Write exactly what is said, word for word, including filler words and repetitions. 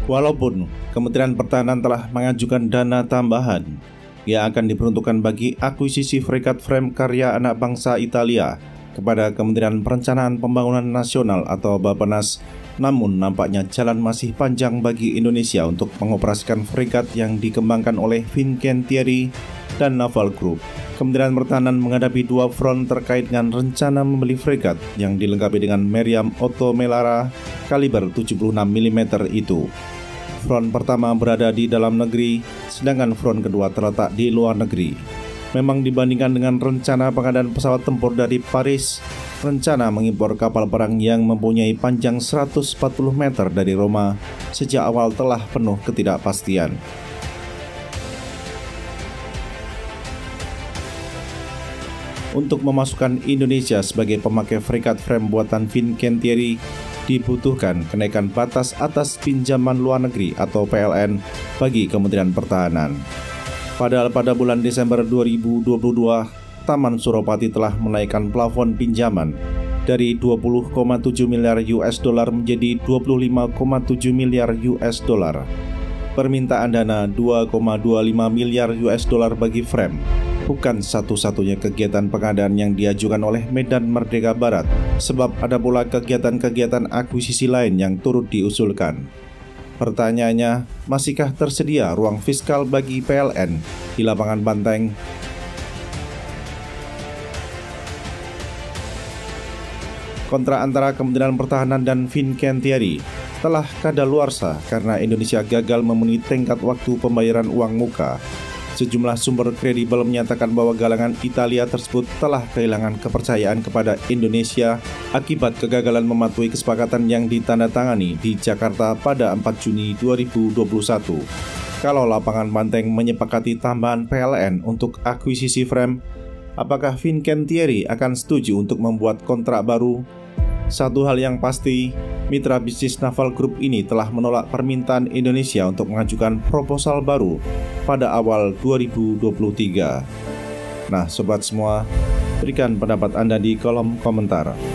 Walaupun Kementerian Pertahanan telah mengajukan dana tambahan yang akan diperuntukkan bagi akuisisi fregat frame karya anak bangsa Italia kepada Kementerian Perencanaan Pembangunan Nasional atau Bappenas, namun nampaknya jalan masih panjang bagi Indonesia untuk mengoperasikan fregat yang dikembangkan oleh Fincantieri dan Naval Group. Kementerian Pertahanan menghadapi dua front terkait dengan rencana membeli fregat yang dilengkapi dengan meriam Otto Melara kaliber tujuh puluh enam milimeter itu. Front pertama berada di dalam negeri, sedangkan front kedua terletak di luar negeri. Memang dibandingkan dengan rencana pengadaan pesawat tempur dari Paris, rencana mengimpor kapal perang yang mempunyai panjang seratus empat puluh meter dari Roma sejak awal telah penuh ketidakpastian. Untuk memasukkan Indonesia sebagai pemakai fregat frame buatan Fincantieri, dibutuhkan kenaikan batas atas pinjaman luar negeri atau P L N bagi Kementerian Pertahanan. Padahal pada bulan Desember dua ribu dua puluh dua, Taman Suropati telah menaikkan plafon pinjaman dari dua puluh koma tujuh miliar U S dollar menjadi dua puluh lima koma tujuh miliar U S dollar. Permintaan dana dua koma dua lima miliar U S dollar bagi frame bukan satu-satunya kegiatan pengadaan yang diajukan oleh Medan Merdeka Barat, sebab ada pula kegiatan-kegiatan akuisisi lain yang turut diusulkan. Pertanyaannya, masihkah tersedia ruang fiskal bagi P L N di lapangan banteng? Kontrak antara Kementerian Pertahanan dan Fincantieri telah kadaluarsa karena Indonesia gagal memenuhi tenggat waktu pembayaran uang muka. Sejumlah sumber kredibel menyatakan bahwa galangan Italia tersebut telah kehilangan kepercayaan kepada Indonesia akibat kegagalan mematuhi kesepakatan yang ditandatangani di Jakarta pada empat Juni dua ribu dua puluh satu. Kalau lapangan banteng menyepakati tambahan P L N untuk akuisisi frame, apakah Fincantieri akan setuju untuk membuat kontrak baru? Satu hal yang pasti, mitra bisnis Naval Group ini telah menolak permintaan Indonesia untuk mengajukan proposal baru pada awal dua ribu dua puluh tiga. Nah, sobat semua, berikan pendapat Anda di kolom komentar.